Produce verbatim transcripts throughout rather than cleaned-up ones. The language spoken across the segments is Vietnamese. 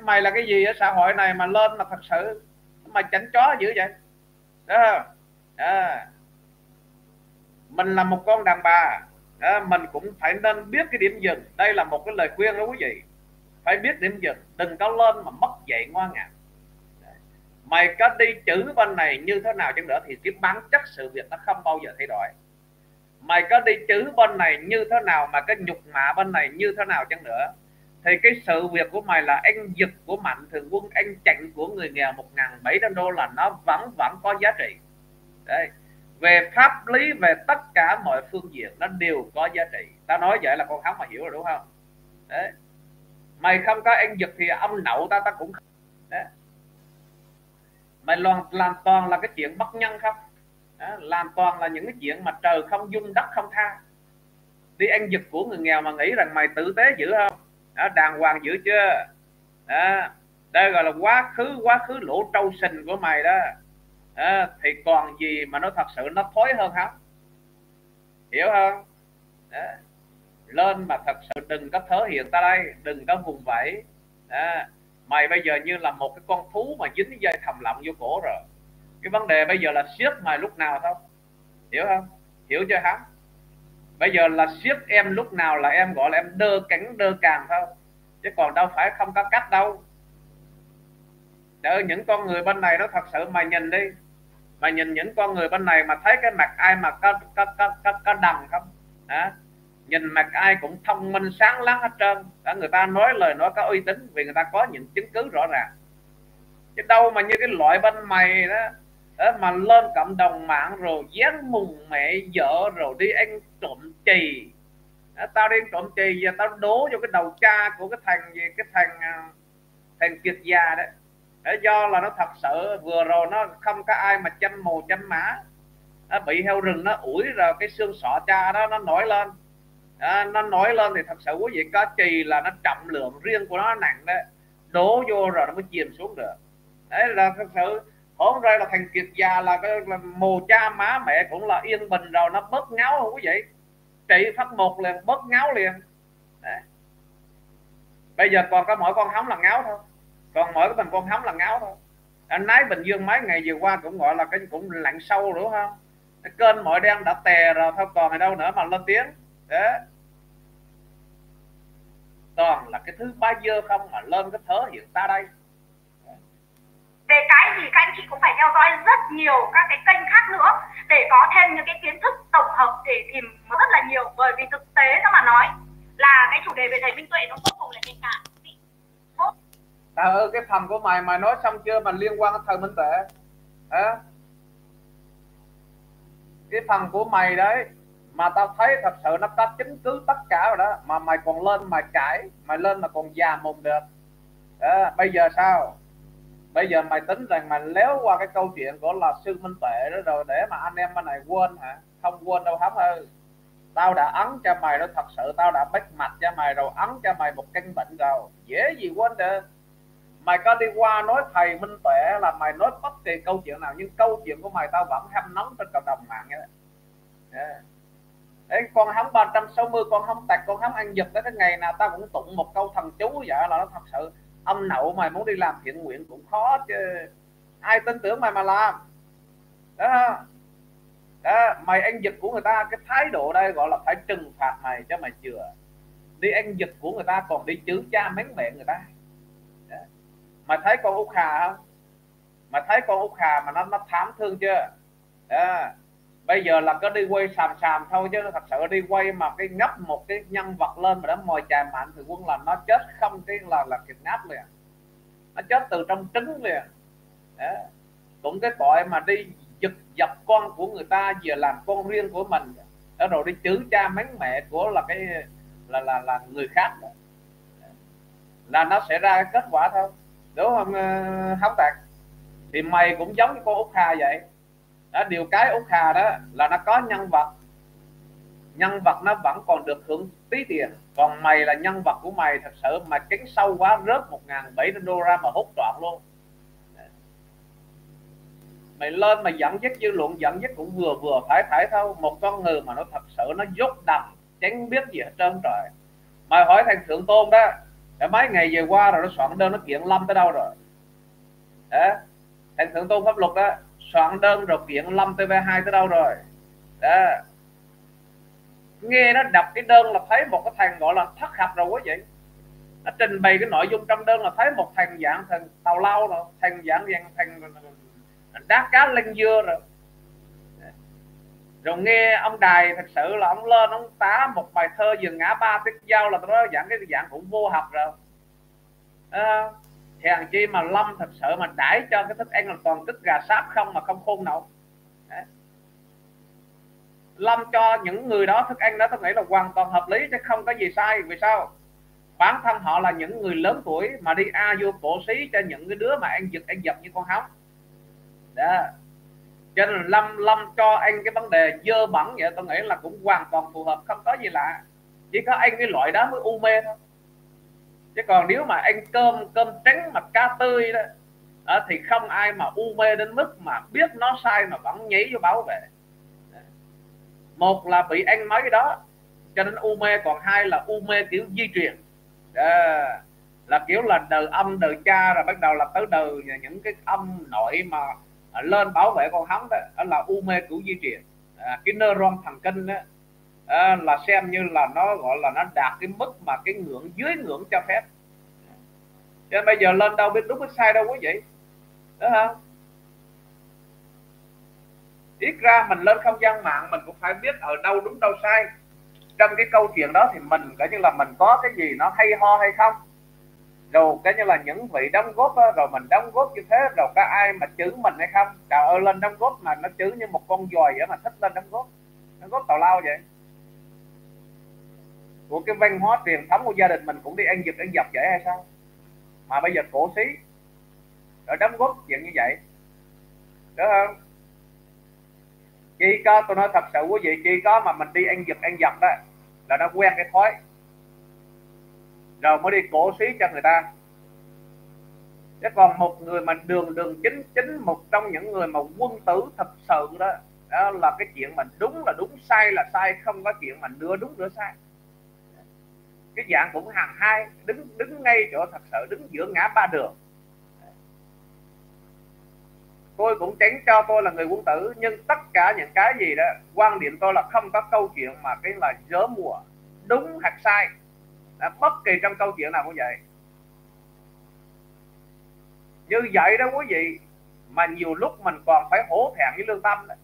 Mày là cái gì ở xã hội này mà lên mà thật sự mày chảnh chó dữ vậy đó, đó. Mình là một con đàn bà đó, mình cũng phải nên biết cái điểm dừng. Đây là một cái lời khuyên đó quý vị, phải biết điểm dừng, đừng có lên mà mất dạy ngoan ngàn. Mày có đi chữ bên này như thế nào chăng nữa thì cái bản chất sự việc nó không bao giờ thay đổi. Mày có đi chữ bên này như thế nào mà cái nhục mạ bên này như thế nào chăng nữa thì cái sự việc của mày là anh giật của Mạnh Thường Quân, anh chặn của người nghèo một nghìn bảy trăm đô là nó vẫn vẫn có giá trị. Đấy. Về pháp lý, về tất cả mọi phương diện nó đều có giá trị. Tao nói vậy là con Hóng mà hiểu rồi đúng không? Đấy. Mày không có anh giật thì ông nậu ta ta cũng không. Đấy. Mày làm, làm toàn là cái chuyện bất nhân không? Đó. Làm toàn là những cái chuyện mà trời không dung đất không tha. Đi anh giật của người nghèo mà nghĩ rằng mày tử tế dữ không? Đó, đàng hoàng dữ chưa? Đó. Đây gọi là quá khứ quá khứ lỗ trâu sình của mày đó. Đó. Thì còn gì mà nó thật sự nó thối hơn không? Hiểu không? Đó. Lên mà thật sự đừng có thể hiện ta đây, đừng có vùng vẫy. Đó. Mày bây giờ như là một cái con thú mà dính dây thầm lọng vô cổ rồi. Cái vấn đề bây giờ là siết mày lúc nào thôi. Hiểu không? Hiểu chưa hả? Bây giờ là siết em lúc nào là em gọi là em đơ cánh đơ càng thôi, chứ còn đâu phải không có cách đâu. Đợi những con người bên này nó thật sự mày nhìn đi, mày nhìn những con người bên này mà thấy cái mặt ai mà có có có có, có đằng không? Đó. Nhìn mặt ai cũng thông minh sáng láng hết trơn. Đó, người ta nói lời nói có uy tín vì người ta có những chứng cứ rõ ràng. Chứ đâu mà như cái loại bên mày đó, đó mà lên cộng đồng mạng rồi dán mùng mẹ vợ rồi đi ăn trộm chì. Đó, tao đi trộm chì và tao đố vô cái đầu cha của cái thằng gì cái thằng thằng Kiệt già đấy. Để do là nó thật sự vừa rồi nó không có ai mà chăm mồ chăm má, nó bị heo rừng nó ủi rồi cái xương sọ cha đó nó nổi lên. Đó, nó nổi lên thì thật sự quý vị có chì là nó trọng lượng riêng của nó nặng đấy, đố vô rồi nó mới chìm xuống được. Đấy là thật sự hôm nay là thằng Kiệt già là cái là mồ cha má mẹ cũng là yên bình rồi, nó bớt ngáo không quý vị, trị phát một liền bớt ngáo liền. Đấy. Bây giờ còn có mỗi con Hóng là ngáo thôi, còn mỗi cái mình con Hóng là ngáo thôi. Anh nói Bình Dương mấy ngày vừa qua cũng gọi là cái cũng lặn sâu đúng không? Cái kênh mọi đen đã tè rồi thôi còn ở đâu nữa mà lên tiếng. Đấy. Toàn là cái thứ ba dơ không mà lên cái thớ hiện ta đây. Về cái gì các anh chị cũng phải theo dõi rất nhiều các cái kênh khác nữa để có thêm những cái kiến thức tổng hợp để tìm rất là nhiều, bởi vì thực tế nó mà nói là cái chủ đề về thầy Minh Tuệ nó vô cùng là nhạy cảm. Trời ơi cái phần của mày mày nói xong chưa mà liên quan đến thầy Minh Tuệ à? Cái phần của mày đấy mà tao thấy thật sự nó có chứng cứ tất cả rồi đó, mà mày còn lên mày cãi, mày lên mà còn già mồm được đó. Bây giờ sao? Bây giờ mày tính rằng mày léo qua cái câu chuyện của là sư Minh Tuệ đó rồi để mà anh em bên này quên hả? Không quên đâu Hóng ơi. Tao đã ấn cho mày đó, thật sự tao đã bách mạch cho mày rồi, ấn cho mày một căn bệnh rồi, dễ gì quên được. Mày có đi qua nói thầy Minh Tuệ là mày nói bất kỳ câu chuyện nào, nhưng câu chuyện của mày tao vẫn hâm nóng trên cộng đồng mạng vậy. Yeah. Đấy, con Hóng ba trăm sáu mươi, con Hóng tặc, con Hóng ăn giật tới cái ngày nào tao cũng tụng một câu thần chú vậy là nó thật sự ông nậu mày muốn đi làm thiện nguyện cũng khó chứ, ai tin tưởng mày mà làm đó. Đó, mày ăn giật của người ta, cái thái độ đây gọi là phải trừng phạt mày cho mày chừa. Đi ăn giật của người ta còn đi chửi cha mắng mẹ người ta. Đó. Mày thấy con Út Hà không? Mày thấy con Út Hà mà nó nó thảm thương chưa? Đó. Bây giờ là có đi quay sàm sàm thôi chứ thật sự đi quay mà cái ngấp một cái nhân vật lên mà nó mồi chài Mạnh Thường Quân là nó chết không cái là là kidnap liền, nó chết từ trong trứng liền. Đó. Cũng cái tội mà đi giật dập con của người ta giờ làm con riêng của mình đó, rồi đi chửi cha mắng mẹ của là cái là là là người khác đó. Là nó sẽ ra kết quả thôi đúng không Hóng tạc? Thì mày cũng giống như con Út Hà vậy đó. Điều cái Út Hà đó là nó có nhân vật, nhân vật nó vẫn còn được hưởng tí tiền, còn mày là nhân vật của mày thật sự mà kính sâu quá rớt một nghìn bảy trăm đô ra mà hút trọn luôn. Mày lên mà dẫn dắt dư luận, dẫn dắt cũng vừa vừa phải phải thôi. Một con người mà nó thật sự nó dốt đầm chẳng biết gì hết trơn trời. Mày hỏi thằng Thượng Tôn đó, Đã mấy ngày về qua rồi nó soạn đơn nó kiện Lâm tới đâu rồi đó. Thằng thượng tôn pháp luật đó soạn đơn rồi kiện Lâm tê vê hai tới đâu rồi đó. Nghe nó đọc cái đơn là thấy một cái thằng gọi là thất học rồi quý vị. Nó trình bày cái nội dung trong đơn là thấy một thằng dạng thằng tào lao rồi, thằng dạng dạng thằng đá cá lên dưa rồi. Rồi nghe ông Đài thật sự là ông lên ông tá một bài thơ Vườn Ngã Ba Tiếp Giao là đó dạng cái dạng cũng vô học rồi à, thì hàng chi mà Lâm thật sự mà đãi cho cái thức ăn là toàn tức gà sáp không mà không khôn nổi. Lâm cho những người đó thức ăn đó tôi nghĩ là hoàn toàn hợp lý chứ không có gì sai. Vì sao? Bản thân họ là những người lớn tuổi mà đi a vô cổ xí cho những cái đứa mà ăn giật ăn dập như con hóng đó. Cho nên Lâm Lâm cho anh cái vấn đề dơ bẩn vậy tôi nghĩ là cũng hoàn toàn phù hợp, không có gì lạ. Chỉ có anh cái loại đó mới u mê thôi. Chứ còn nếu mà anh cơm cơm trắng mặt cá tươi đó, đó thì không ai mà u mê đến mức mà biết nó sai mà vẫn nhảy vô bảo vệ. Một là bị anh mấy cái đó cho nên u mê, còn hai là u mê kiểu di truyền đó, là kiểu là đời âm đời cha rồi bắt đầu là tới đời những cái ông nội mà lên bảo vệ con hóng đó, đó là u mê kiểu di truyền. À, cái neuron thần kinh đó, à, là xem như là nó gọi là nó đạt cái mức mà cái ngưỡng dưới ngưỡng cho phép. Cho nên bây giờ lên đâu biết đúng biết sai đâu quý vị đó không? Ít ra mình lên không gian mạng mình cũng phải biết ở đâu đúng đâu sai. Trong cái câu chuyện đó thì mình coi như là mình có cái gì nó hay ho hay không, rồi cái như là những vị đóng góp đó, rồi mình đóng góp như thế rồi có ai mà chữ mình hay không. Trời ơi lên đóng góp mà nó chữ như một con dòi vậy mà thích lên đóng góp, đóng góp tào lao vậy. Của cái văn hóa truyền thống của gia đình mình cũng đi ăn giật ăn dập vậy hay sao mà bây giờ cổ xí rồi đóng góp chuyện như vậy đúng không? Chỉ có tôi nói thật sự quý vị, chỉ có mà mình đi ăn giật ăn dập đó là nó quen cái thói rồi mới đi cổ xí cho người ta. Chứ còn một người mà đường đường chính chính một trong những người mà quân tử thật sự đó, đó là cái chuyện mà đúng là đúng, sai là sai, không có chuyện mà nửa đúng nửa sai. Cái dạng cũng hàng hai, đứng đứng ngay chỗ thật sự, đứng giữa ngã ba đường. Tôi cũng tránh cho tôi là người quân tử, nhưng tất cả những cái gì đó quan điểm tôi là không có câu chuyện mà cái là dớ mùa đúng hoặc sai à, bất kỳ trong câu chuyện nào cũng vậy. Như vậy đó quý vị, mà nhiều lúc mình còn phải hổ thẹn với lương tâm đó.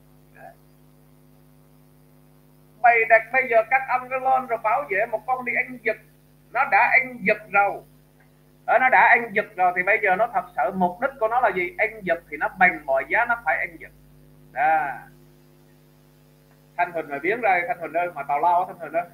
Bày đặt bây giờ các ông nó lên rồi bảo vệ một con đi ăn giật, nó đã ăn giật rồi ở nó đã ăn giật rồi thì bây giờ nó thật sự mục đích của nó là gì? Ăn giật thì nó bằng mọi giá nó phải ăn giật đó. Thanh Huỳnh mà biến ra, Thanh Huỳnh ơi, mà tào lao Thanh Huỳnh ơi,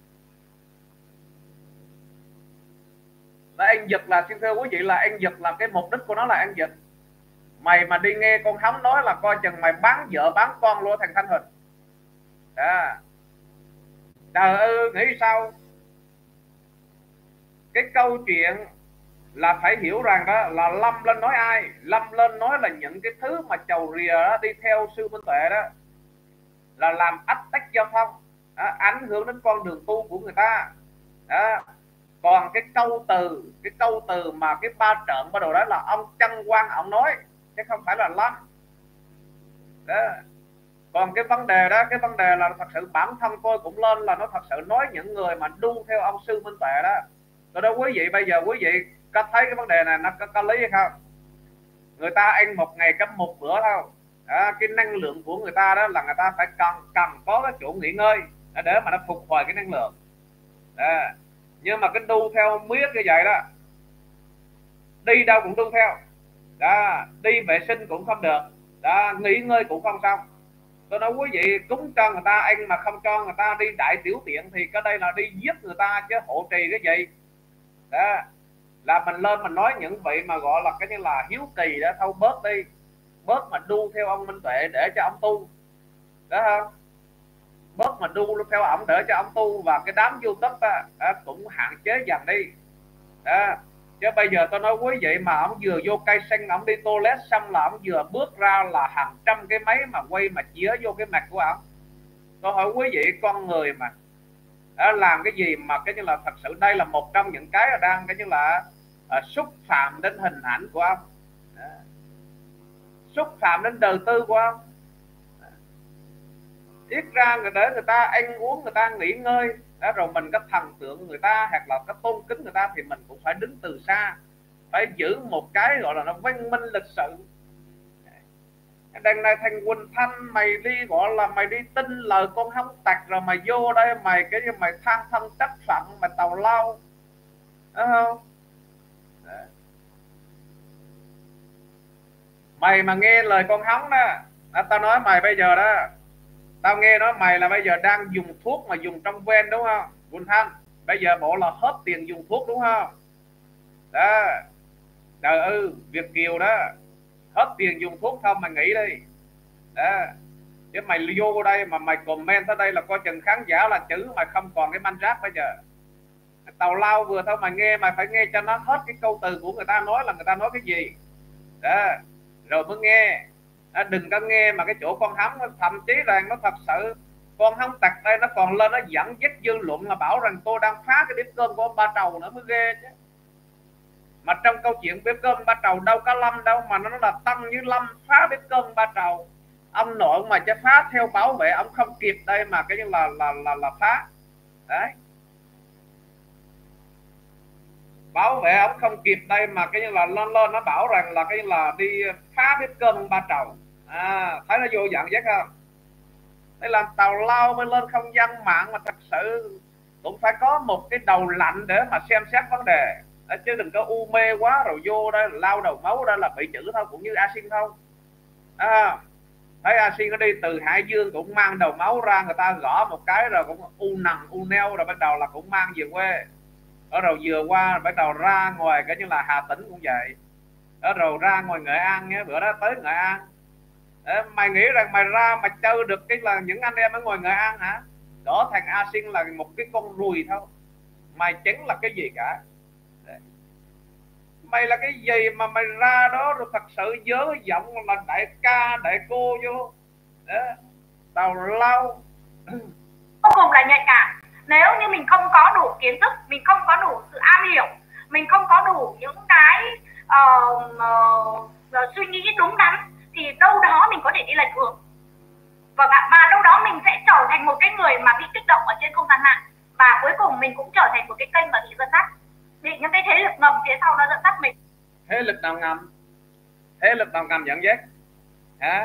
nó ăn giật là xin thưa quý vị là ăn giật là cái mục đích của nó là ăn giật. Mày mà đi nghe con hóng nói là coi chừng mày bán vợ bán con luôn thằng Thanh Huỳnh đó. Trời ơi, nghĩ sao? Cái câu chuyện là phải hiểu rằng đó là Lâm lên nói ai? Lâm lên nói là những cái thứ mà chầu rìa đó, đi theo sư Minh Tuệ đó là làm ách tắc giao thông đó, ảnh hưởng đến con đường tu của người ta đó. Còn cái câu từ cái câu từ mà cái ba trợn bắt đầu đó là ông Trân Quang ông nói chứ không phải là Lâm đó. Còn cái vấn đề đó, cái vấn đề là thật sự bản thân tôi cũng lên là nó thật sự nói những người mà đu theo ông sư Minh Tuệ đó. Tôi nói quý vị bây giờ quý vị có thấy cái vấn đề này nó có, có lý hay không? Người ta ăn một ngày cấm một bữa thôi đó, cái năng lượng của người ta đó là người ta phải cần cần có cái chỗ nghỉ ngơi để mà nó phục hồi cái năng lượng đó. Nhưng mà cái đu theo miết như vậy đó, đi đâu cũng đu theo đó, đi vệ sinh cũng không được đó, nghỉ ngơi cũng không xong. Tôi nói quý vị, cúng cho người ta ăn mà không cho người ta đi đại tiểu tiện thì cái đây là đi giết người ta chứ hộ trì cái gì đó. Là mình lên mình nói những vị mà gọi là cái như là hiếu kỳ đó, thôi bớt đi, bớt mà đu theo ông Minh Tuệ để cho ông tu đó không, bớt mà đu theo ông để cho ông tu, và cái đám YouTube đó, đó cũng hạn chế dần đi đó. Chứ bây giờ tôi nói quý vị mà ông vừa vô cây xanh, ông đi toilet xong là ông vừa bước ra là hàng trăm cái máy mà quay mà chĩa vô cái mặt của ông. Tôi hỏi quý vị, con người mà Đó, làm cái gì mà cái như là thật sự đây là một trong những cái là đang cái như là uh, xúc phạm đến hình ảnh của ông, đó, xúc phạm đến đời tư của ông. Ít ra người để người ta ăn uống, người ta nghỉ ngơi đó, rồi mình có thần tượng người ta hoặc là có tôn kính người ta thì mình cũng phải đứng từ xa, phải giữ một cái gọi là nó văn minh lịch sự. Đằng này thằng Quỳnh Thanh mày đi gọi là mày đi tin lời con hóng tặc rồi mày vô đây mày cái như mày than thân trách phận, mày tào lao, đúng không? Đấy. Mày mà nghe lời con hóng đó, đó, tao nói mày bây giờ đó, tao nghe nói mày là bây giờ đang dùng thuốc mà dùng trong ven đúng không Quỳnh Thanh? Bây giờ bộ là hết tiền dùng thuốc đúng không? Đó, trời ơi Việt kiều đó, hết tiền dùng thuốc không mày nghĩ đi đó. Chứ mày vô đây mà mày comment tới đây là coi chừng khán giả là chữ mày không còn cái manh rác bây giờ. Tào lao vừa thôi mày nghe mày phải nghe cho nó hết cái câu từ của người ta nói là người ta nói cái gì đó, rồi mới nghe. À, đừng có nghe mà cái chỗ con hóng, thậm chí rằng nó thật sự con hóng tặc đây nó còn lên nó dẫn dắt dư luận là bảo rằng tôi đang phá cái bếp cơm của ông Ba Trầu nữa mới ghê chứ. Mà trong câu chuyện bếp cơm Ba Trầu đâu có Lâm đâu mà nó là Tân với Lâm phá bếp cơm Ba Trầu. Ông nội mà cho phá theo bảo vệ ông không kịp đây mà cái như là là là là phá đấy, bảo vệ ông không kịp đây mà cái như là lên lên nó bảo rằng là cái như là đi phá bếp cơm Ba Trầu. À, thấy nó vô dạng giác không? Đây làm tào lao mới lên không gian mạng mà thật sự cũng phải có một cái đầu lạnh để mà xem xét vấn đề. Đó, chứ đừng có u mê quá rồi vô đây lao đầu máu đây là bị chữ thôi, cũng như A Sinh thôi. À, thấy A Sinh nó đi từ Hải Dương cũng mang đầu máu ra, người ta gõ một cái rồi cũng u nằng u neo rồi bắt đầu là cũng mang về quê. Ở rồi vừa qua bắt đầu ra ngoài cái như là Hà Tĩnh cũng vậy. Ở rồi ra ngoài Nghệ An nhé, bữa đó tới Nghệ An. Đấy, mày nghĩ rằng mày ra mày chơi được cái là những anh em ở ngoài Nghệ An hả? Đó thằng A Sinh là một cái con ruồi thôi, mày chẳng là cái gì cả. Đấy. Mày là cái gì mà mày ra đó rồi thật sự dớ giọng là đại ca đại cô vô. Đấy. Tào lao. Vô cùng là nhạy cảm. Nếu như mình không có đủ kiến thức, mình không có đủ sự am hiểu, mình không có đủ những cái uh, uh, uh, suy nghĩ đúng đắn thì đâu đó mình có thể đi lệch hướng. Và bạn mà đâu đó mình sẽ trở thành một cái người mà bị kích động ở trên không gian mạng, và cuối cùng mình cũng trở thành một cái kênh mà bị dẫn dắt, bị những cái thế lực ngầm phía sau nó dẫn dắt mình. Thế lực nào ngầm? Thế lực nào ngầm dẫn dắt? Hả?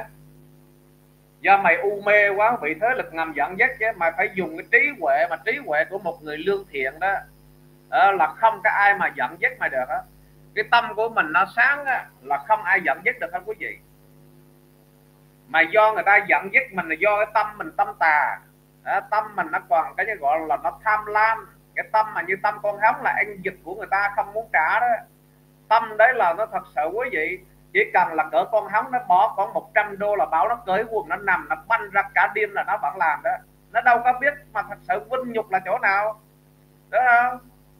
Do mày u mê quá bị thế lực ngầm dẫn dắt chứ. Mày phải dùng cái trí huệ, mà trí huệ của một người lương thiện đó, đó là không có ai mà dẫn dắt mày được đó. Cái tâm của mình nó sáng đó, là không ai dẫn dắt được hết quý vị. Mà do người ta dẫn dắt mình là do cái tâm mình tâm tà đó, tâm mình nó còn cái gọi là nó tham lam. Cái tâm mà như tâm con hóng là ăn giật của người ta không muốn trả đó. Tâm đấy là nó thật sự quý vị, chỉ cần là cỡ con hóng nó bỏ khoảng một trăm đô là bảo nó cởi quần nó nằm nó banh ra cả đêm là nó vẫn làm đó. Nó đâu có biết mà thật sự vinh nhục là chỗ nào đó không?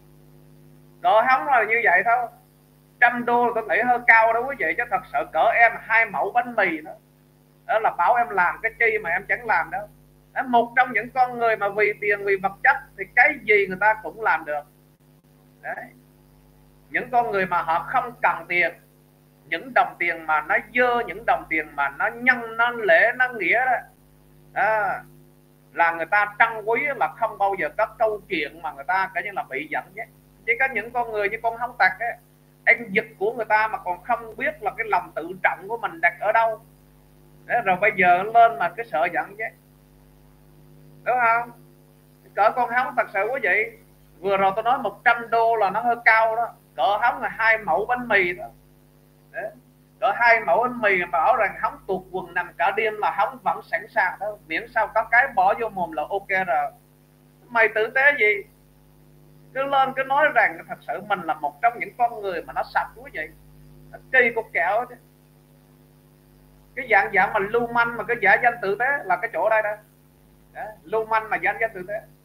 Cỡ hóng là như vậy thôi. Trăm đô tôi nghĩ hơi cao đó quý vị, chứ thật sự cỡ em hai mẫu bánh mì đó, đó là bảo em làm cái chi mà em chẳng làm đâu. Đó, một trong những con người mà vì tiền vì vật chất thì cái gì người ta cũng làm được. Đấy. Những con người mà họ không cần tiền, những đồng tiền mà nó dơ, những đồng tiền mà nó nhân nó lễ nó nghĩa đó, đó là người ta trân quý, là không bao giờ có câu chuyện mà người ta cái như là bị dẫn dắt. Chỉ có những con người như con hóng tặc ấy, anh giật của người ta mà còn không biết là cái lòng tự trọng của mình đặt ở đâu. Đấy, rồi bây giờ lên mà cái sợ dẫn dắt, đúng không? Cỡ con hóng thật sự quý vị, vừa rồi tôi nói một trăm đô là nó hơi cao đó, cỡ hóng là hai mẫu bánh mì đó. Đấy. Cỡ hai mẫu bánh mì mà bảo rằng hóng tuột quần nằm cả đêm là hóng vẫn sẵn sàng đó, miễn sao có cái bỏ vô mồm là ok rồi. Mày tử tế gì? Cứ lên cứ nói rằng thật sự mình là một trong những con người mà nó sạch quý vị. Kỳ cục kẹo chứ. Cái dạng dạng mà lưu manh mà cái giả danh tử tế là cái chỗ đây đó. Đó, lưu manh mà giả danh tử tế.